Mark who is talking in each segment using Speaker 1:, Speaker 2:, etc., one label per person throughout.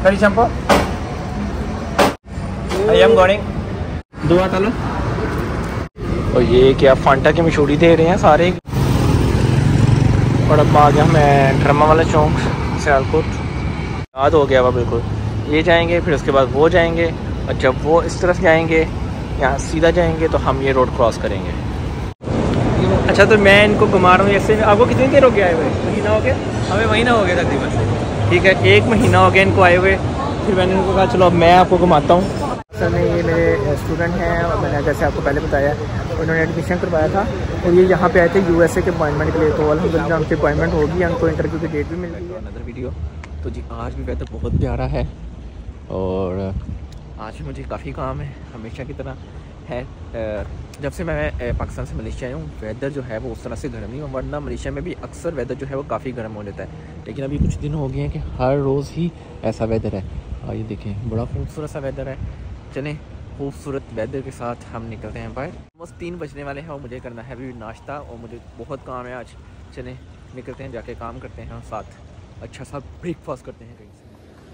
Speaker 1: करी shampoo I am going दुआ चलो। और ये क्या फांटा की मशहूरी दे रहे हैं सारे। और अब आ गया मैं ड्रामा वाला चौक सियालकोट, याद हो गया हुआ बिल्कुल। ये जाएंगे फिर उसके बाद वो जाएंगे, और जब वो इस तरफ जाएंगे यहाँ सीधा जाएंगे तो हम ये रोड क्रॉस करेंगे। अच्छा तो मैं इनको घुमा रहा हूँ ऐसे। आपको कितनी देर हो गया आए हुए? महीना हो गया? हमें महीना हो गया तकरीबन। ठीक है, 1 महीना हो गया इनको आए हुए। फिर मैंने इनको कहा चलो अब मैं आपको घुमाता हूँ। असल में ये मेरे स्टूडेंट हैं और मैंने जैसे आपको पहले बताया उन्होंने एडमिशन करवाया था और ये यहाँ पे आए थे यूएसए के अपॉइंटमेंट के लिए। तो अल्हम्दुलिल्लाह उनकी अपॉइंटमेंट होगी, उनको इंटरव्यू की डेट भी मिल गई है। Another video. तो जी आज भी वेदर बहुत प्यारा है और आज भी मुझे काफ़ी काम है हमेशा की तरह है। जब से मैं पाकिस्तान से मलेशिया आया हूँ वेदर जो है वो उस तरह से गर्म नहीं है, वरना मलेशिया में भी अक्सर वेदर जो है वो काफ़ी गर्म हो जाता है। लेकिन अभी कुछ दिन हो गए हैं कि हर रोज़ ही ऐसा वेदर है। ये देखें बड़ा खूबसूरत सा वेदर है। चलें खूबसूरत वेदर के साथ हम निकलते हैं बाहर। बस 3 बजने वाले हैं और मुझे करना है अभी नाश्ता और मुझे बहुत काम है आज। चलें निकलते हैं, जाके काम करते हैं और साथ अच्छा सा ब्रेकफास्ट करते हैं कहीं से।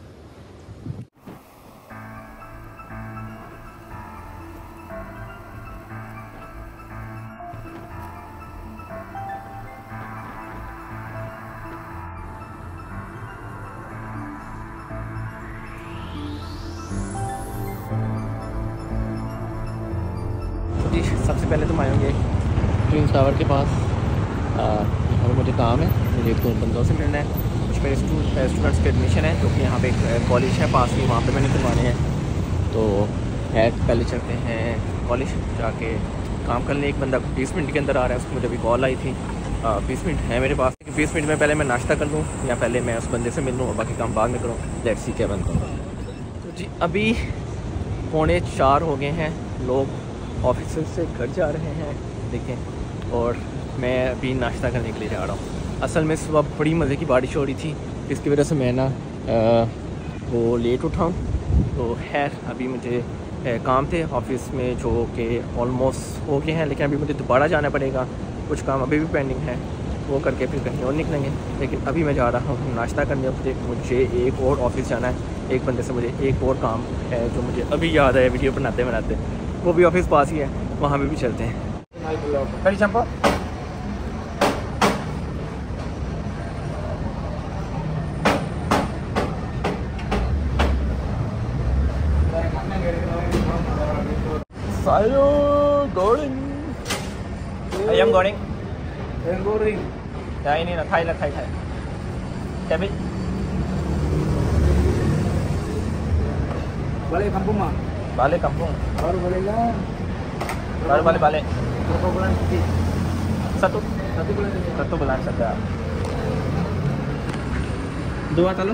Speaker 1: सबसे पहले तो मैं आएंगे ट्विन टावर के पास। यहाँ पर मुझे काम है, मुझे 2 बंदों से मिलना है। कुछ मेरे स्टूडेंट्स के एडमिशन है जो कि यहाँ पे एक कॉलेज है पास में, वहाँ पे मैंने करवाने हैं। तो है पहले चलते हैं कॉलेज, जाके काम कर लें। एक बंदा 20 मिनट के अंदर आ रहा है, उसको मुझे अभी कॉल आई थी। 20 मिनट है मेरे पास। 20 मिनट में पहले मैं नाश्ता कर लूँ या पहले मैं उस बंदे से मिल लूँ और बाकी काम बाद में करूँ। लेट्स सी क्या बनता है। तो जी अभी 3:45 हो गए हैं, लोग ऑफिस से घर जा रहे हैं देखें, और मैं अभी नाश्ता करने के लिए जा रहा हूँ। असल में सुबह बड़ी मज़े की बारिश हो रही थी, इसकी वजह से मैं ना वो लेट उठाऊँ। तो खैर अभी मुझे काम थे ऑफिस में जो कि ऑलमोस्ट हो गए हैं, लेकिन अभी मुझे दोबारा जाना पड़ेगा। कुछ काम अभी भी पेंडिंग है, वो करके फिर कहीं और निकलेंगे। लेकिन अभी मैं जा रहा हूँ नाश्ता करने। मुझे एक और ऑफिस जाना है, एक बंदे से मुझे एक और काम है जो मुझे अभी याद आया वीडियो बनाते बनाते। वो भी ऑफिस पास ही है, वहाँ पे भी चलते हैं। करी shampoo I am going. Ya ini lah, Thai. Cabai.
Speaker 2: Balik kampung mah?
Speaker 1: Balik kampung.
Speaker 2: Baru balik lah.
Speaker 1: Baru balik.
Speaker 2: Berapa bulan cuti?
Speaker 1: Satu
Speaker 2: bulan.
Speaker 1: 1 bulan saja. 2 चलो।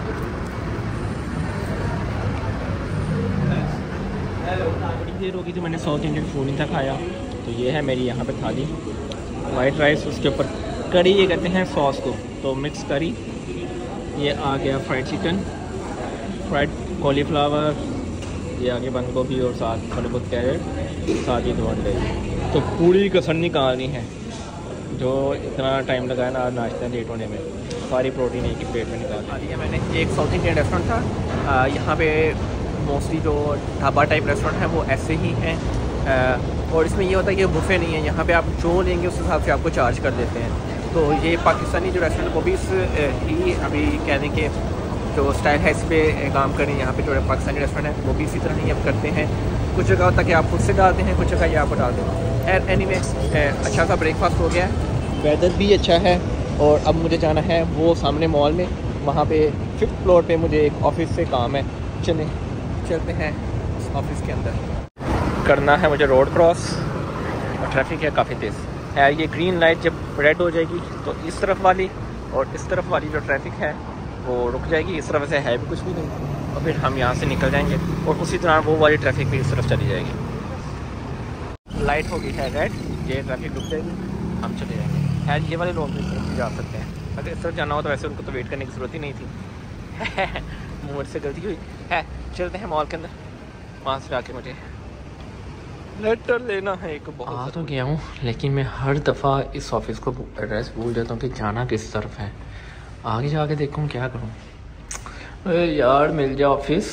Speaker 1: बड़ी देर होगी तो मैंने साउथ इंडियन फूड नहीं था खाया। तो ये है मेरी यहाँ पे थाली, वाइट राइस, उसके ऊपर करी ये कहते हैं सॉस को, तो मिक्स करी। ये आ गया फ्राइड चिकन, फ्राइड कॉलीफ्लावर, ये आगे बंद गोभी और साथ थोड़े बहुत कैरेट, साथ ही 2 अंडे। तो पूरी कसर निकालनी है, जो इतना टाइम लगा है ना नाश्ता लेट होने में, सारी प्रोटीन एक ही प्लेट में निकाल दी है मैंने। एक साउथ इंडियन रेस्टोरेंट था, यहाँ पे मोस्टली जो ढाबा टाइप रेस्टोरेंट है वो ऐसे ही हैं। और इसमें ये होता है कि बुफे नहीं है, यहाँ पे आप जो लेंगे उस हिसाब से आपको चार्ज कर देते हैं। तो ये पाकिस्तानी जो रेस्टोरेंट वो भी इस ही अभी कहने के जो स्टाइल है इस पर काम करें। यहाँ पे जो पाकिस्तानी रेस्टोरेंट है वो भी इसी तरह ही अब करते हैं। कुछ जगह होता है कि आप खुद से डालते हैं, कुछ जगह ये आपको डाल दें। एनीवे अच्छा सा ब्रेकफास्ट हो गया है, वेदर भी अच्छा है। और अब मुझे जाना है वो सामने मॉल में, वहाँ पे 5th फ्लोर पे मुझे एक ऑफिस से काम है। चलते हैं उस ऑफिस के अंदर। करना है मुझे रोड क्रॉस और ट्रैफिक है काफ़ी तेज़ है। ये ग्रीन लाइट जब रेड हो जाएगी तो इस तरफ वाली और इस तरफ वाली जो ट्रैफिक है वो रुक जाएगी। इस तरफ से है भी कुछ भी नहीं, और फिर हम यहाँ से निकल जाएंगे और उसी तरह वो वाली ट्रैफिक भी इस तरफ चली जाएगी। लाइट होगी है रेड, ये ट्रैफिक रुक जाएगी, हम चले जाएंगे। है ये वाले लोग भी इस तरफ भी जा सकते हैं, अगर इस तरफ जाना हो तो वैसे उनको तो वेट करने की ज़रूरत ही नहीं थी। मुझसे गलती हुई है। चलते हैं मॉल के अंदर, वहाँ से जाके मुझे लेटर लेना है एक। बहुत तो गया हूँ लेकिन मैं हर दफ़ा इस ऑफिस को एड्रेस भूल जाता हूँ कि जाना किस तरफ है। आगे जाके देखूँ क्या करूँ। अरे यार मिल जाए ऑफिस,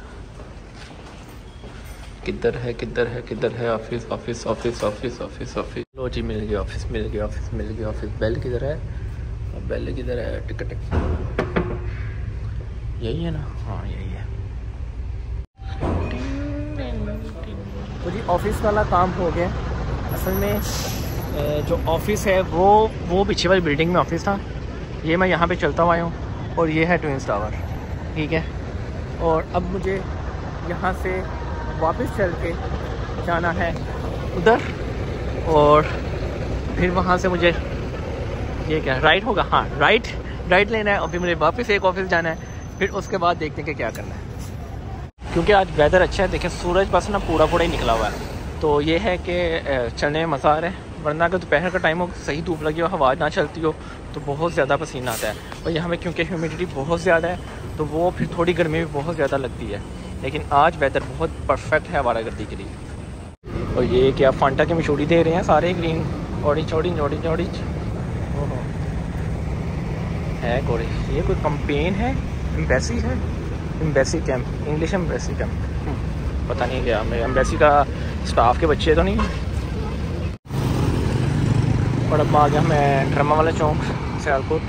Speaker 1: किधर है किधर है किधर है office office office office office office. लो जी मिल गया ऑफिस, मिल गया ऑफिस, मिल गया ऑफिस। बेल किधर है, बेल किधर है, टिकट यही है ना, हाँ यही है। तो जी ऑफिस वाला काम हो गया। असल में जो ऑफिस है वो पीछे वाली बिल्डिंग में ऑफिस था। ये मैं यहाँ पे चलता हुआ हूँ और ये है ट्विंस टावर, ठीक है। और अब मुझे यहाँ से वापस चल के जाना है उधर, और फिर वहाँ से मुझे ये क्या राइट होगा, हाँ राइट लेना है, और फिर मुझे वापस एक ऑफिस जाना है। फिर उसके बाद देखते हैं कि क्या करना है, क्योंकि आज वेदर अच्छा है। देखें सूरज बस ना पूरा ही निकला हुआ है, तो ये है कि चलने में मज़ा आ रहा है। वरना अगर दोपहर का टाइम हो, सही धूप लगी हो, हवा ना चलती हो, तो बहुत ज़्यादा पसीना आता है। और यहाँ पे क्योंकि ह्यूमिडिटी बहुत ज़्यादा है, तो वो फिर थोड़ी गर्मी भी बहुत ज़्यादा लगती है। लेकिन आज वेदर बहुत परफेक्ट है आवारागर्दी के लिए। और ये क्या फांटा की मशहूरी दे रहे हैं सारे, green orange orange orange orange है कोई। ये कोई कंपेन है, एम्बेसी है, embassy camp, English embassy camp, पता नहीं क्या। मैं एम्बेसी का स्टाफ के बच्चे तो नहीं। और अब आ गया मैं ड्रामा वाला चौक सियालकोट,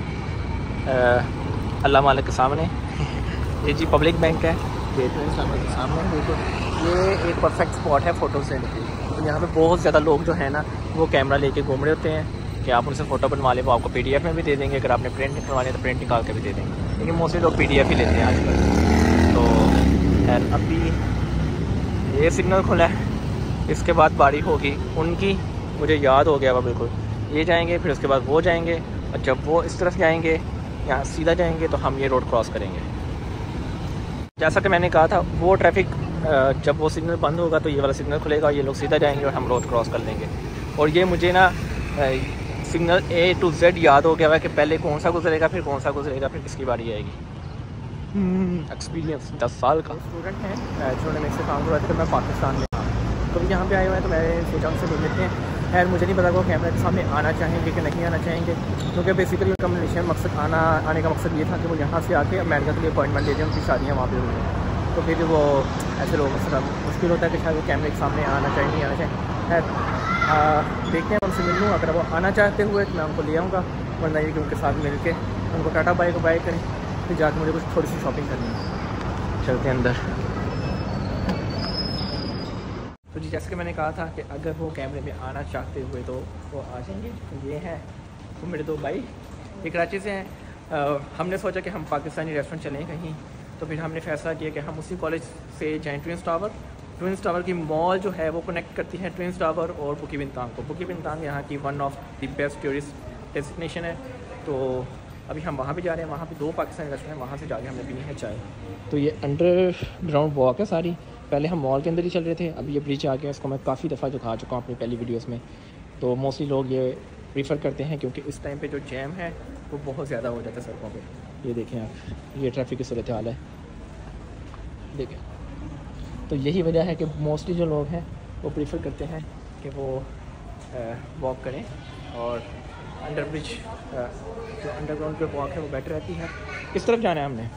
Speaker 1: अल्लाह मालिक के सामने। ये जी पब्लिक बैंक है, गेट के सामने बिल्कुल। ये एक परफेक्ट स्पॉट है फ़ोटो लेने के लिए। तो यहाँ पे बहुत ज़्यादा लोग जो है ना वो कैमरा लेके घूम रहे होते हैं कि आप उनसे फ़ोटो बनवा लें, वो आपको PDF में भी दे देंगे। अगर आपने प्रिंट निकलवानी है तो प्रिंट निकाल के भी दे देंगे, लेकिन मोस्टली लोग PDF ही लेते हैं आजकल। तो खैर अभी ये सिग्नल खुला है, इसके बाद बारी होगी उनकी, मुझे याद हो गया वो बिल्कुल। ये जाएंगे, फिर उसके बाद वो जाएंगे, और जब वो इस तरफ जाएंगे, यहाँ सीधा जाएंगे, तो हम ये रोड क्रॉस करेंगे। जैसा कि मैंने कहा था, वो ट्रैफिक जब वो सिग्नल बंद होगा तो ये वाला सिग्नल खुलेगा, ये लोग सीधा जाएंगे और हम रोड क्रॉस कर लेंगे। और ये मुझे ना सिग्नल A to Z याद हो गया है कि पहले कौन सा गुजरेगा, फिर कौन सा गुजरेगा, फिर किसकी बारी आएगी। एक्सपीरियंस 10 साल का स्टूडेंट है जिन्होंने मेरे से काम करवाया था। मैं पाकिस्तान में तो यहाँ पे आए हुए हैं, तो मैं सोचा उनसे मिल लेते हैं। खैर मुझे नहीं पता वो कैमरे के सामने आना चाहेंगे कि नहीं आना चाहेंगे, क्योंकि बेसिकली उनका मिशन मकसद आने का मकसद ये था कि वो यहाँ से आके अमेरिका के लिए अपॉइंटमेंट ले दें, उनकी शादियाँ वहाँ पर हुई हैं। तो फिर वो ऐसे लोगों से मुश्किल होता है कि शायद वो कैमरे के सामने आना चाहिए नहीं आना चाहिए। खैर देखते हैं, उनसे मिल लूँ। अगर वो आना चाहते हुए तो मैं उनको ले आऊँगा, वरना ये कि उनके साथ मिल के उनको टाटा बाय को बाय करें, फिर जाकर मुझे कुछ थोड़ी सी शॉपिंग करनी है। चलते हैं अंदर। तो जी जैसे कि मैंने कहा था कि अगर वो कैमरे में आना चाहते हुए तो वो आ जाएंगे। ये हैं वो मेरे दो भाई, ये कराची से हैं। हमने सोचा कि हम पाकिस्तानी रेस्टोरेंट चलें कहीं, तो फिर हमने फ़ैसला किया कि हम उसी कॉलेज से जाएँ ट्विंस टावर। ट्विंस टावर की मॉल जो है वो कनेक्ट करती है ट्विंस टावर और बुकी बिनतांग को। बुकी बिनतांग यहाँ की one of the best tourist destination है। तो अभी हम वहाँ भी जा रहे हैं। वहाँ पे 2 पाकिस्तानी रेस्टोरेंट हैं, वहाँ से जाके हमने पीनी है चाय। तो ये अंडरग्राउंड वॉक है सारी। पहले हम मॉल के अंदर ही चल रहे थे, अभी ये ब्रिज आ गया। इसको मैं काफ़ी दफ़ा दिखा चुका हूँ अपनी पहली वीडियोस में। तो मोस्टली लोग ये प्रीफर करते हैं क्योंकि इस टाइम पे जो जैम है वो बहुत ज़्यादा हो जाता है सड़कों पे। ये देखें आप, ये ट्रैफिक की सूरत हाल है, देखें। तो यही वजह है कि मोस्टली जो लोग हैं वो प्रीफर करते हैं कि वो वॉक करें, और अंडर ब्रिज जो अंडरग्राउंड पे वॉक है वो बेटर रहती है। इस तरफ जाना है हमने।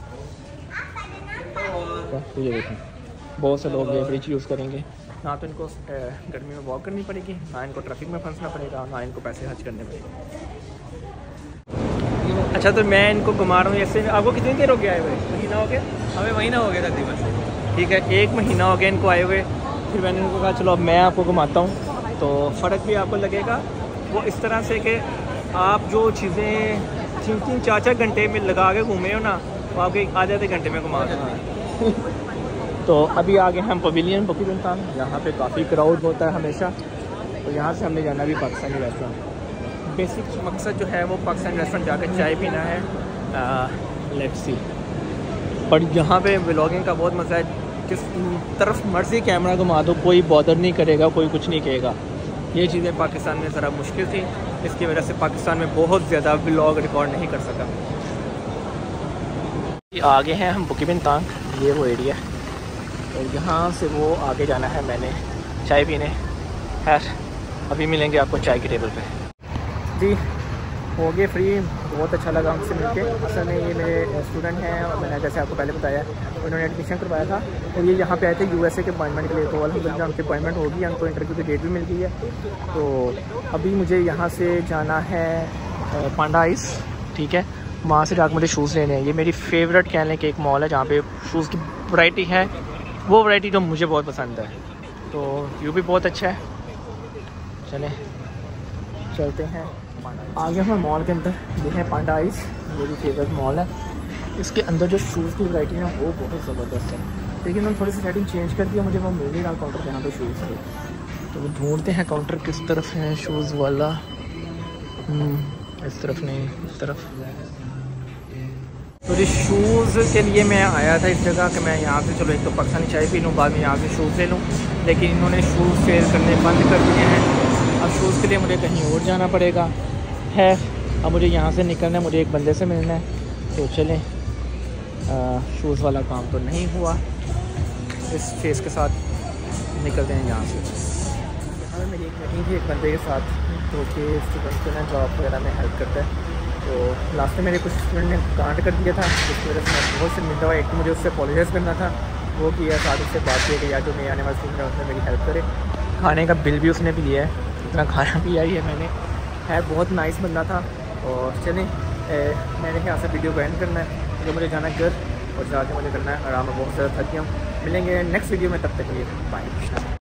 Speaker 1: तो ये देखें बहुत से लोग ये ब्रिज यूज़ करेंगे, ना तो इनको गर्मी में वॉक करनी पड़ेगी, ना इनको ट्रैफिक में फंसना पड़ेगा, ना इनको पैसे खर्च करने पड़ेंगे। अच्छा तो मैं इनको घुमा रहा हूँ ऐसे। आपको कितनी देर हो गया आए हुए? महीना हो गया? हमें महीना हो गया तकरीबन। ठीक है, 1 महीना हो गया इनको आए हुए। फिर मैंने इनको कहा चलो अब मैं आपको घुमाता हूँ, तो फ़र्क भी आपको लगेगा। वो इस तरह से कि आप जो चीज़ें 3-3, 4-4 घंटे में लगा के घूमे हो ना, वो आपके आधे घंटे में घुमा देंगे। तो अभी आगे हम पवेलियन बुकी बिनतांग, यहाँ पे काफ़ी क्राउड होता है हमेशा। तो यहाँ से हमने जाना भी पाकिस्तानी रेस्टोरेंट। बेसिक मकसद जो है वो पाकिस्तानी रेस्टोरेंट जाकर चाय पीना है। Let's see. पर यहाँ पे व्लॉगिंग का बहुत मज़ा है, किस तरफ मर्ज़ी कैमरा घुमा दो, कोई बॉदर नहीं करेगा, कोई कुछ नहीं कहेगा। ये चीज़ें पाकिस्तान में ज़रा मुश्किल थी, इसकी वजह से पाकिस्तान में बहुत ज़्यादा व्लॉग रिकॉर्ड नहीं कर सका। आगे हैं हम बुकी बिनतांग, ये वो एरिया, और यहाँ से वो आगे जाना है मैंने चाय पीने। खैर अभी मिलेंगे आपको चाय की टेबल पे। जी हो गए फ्री बहुत अच्छा लगा उनसे मिलके। असल में ये मेरे स्टूडेंट हैं और मैंने जैसे आपको पहले बताया उन्होंने एडमिशन करवाया था और ये यहाँ पे आए थे यूएसए के अपॉइंटमेंट के लिए। तो अल्हम्दुलिल्लाह उनकी अपॉइंटमेंट होगी, उनको इंटरव्यू की डेट भी मिल गई है। तो अभी मुझे यहाँ से जाना है पांडा आइस, ठीक है, वहाँ से जाकर मुझे शूज़ लेने हैं। ये मेरी फेवरेट कहने के एक मॉल है जहाँ पे शूज़ की वैरायटी है, वो वैरायटी जो मुझे बहुत पसंद है। तो व्यू भी बहुत अच्छा है। चलें चलते हैं आगे हम मॉल के अंदर। ये है पांडा आइस, मेरी फेवरेट मॉल है। इसके अंदर जो शूज़ की वैरायटी है वो बहुत ज़बरदस्त है, लेकिन हम थोड़ी सी सेटिंग चेंज कर दिया, मुझे वो मिल नहीं रहा काउंटर पे यहाँ पे शूज़ है। तो वो ढूंढते हैं काउंटर किस तरफ है शूज़ वाला। इस तरफ नहीं, इस तरफ। तो जी शूज़ के लिए मैं आया था इस जगह कि मैं यहाँ से चलो एक तो पाकिस्तानी चाय पी लूँ, बाद में यहाँ से शूज़ ले लूँ, लेकिन इन्होंने शूज़ सेल करने बंद कर दिए हैं। अब शूज़ के लिए मुझे कहीं और जाना पड़ेगा है। अब मुझे यहाँ से निकलना है, मुझे एक बंदे से मिलना है। तो चलें, शूज़ वाला काम तो नहीं हुआ, इस फेस के साथ निकलते हैं यहाँ से। यहाँ मेरी एक मीटिंग थी एक बंदे के साथ जो कि स्टूडेंट को ना जॉब वगैरह में हेल्प करता है। तो लास्ट में मेरे कुछ स्टूडेंट ने कांड कर दिया था, जिसकी वजह से मैं बहुत शर्मिंदा हुआ। एक तो मुझे उससे अपॉलोजाइज़ करना था, वो किया, साथ उससे बात किया कि यार जो नए आने वाले स्टूडेंट है उसने मेरी हेल्प करे। खाने का बिल भी उसने भी लिया है, इतना खाना भी आई है मैंने, है बहुत नाइस बंदा था। और चलें मैंने यहाँ से वीडियो को एंड करना है, जो मुझे जाना है घर और जाके मुझे करना है आराम। बहुत ज़्यादा थक गया हूँ। मिलेंगे नेक्स्ट वीडियो में, तब तक के लिए बाय।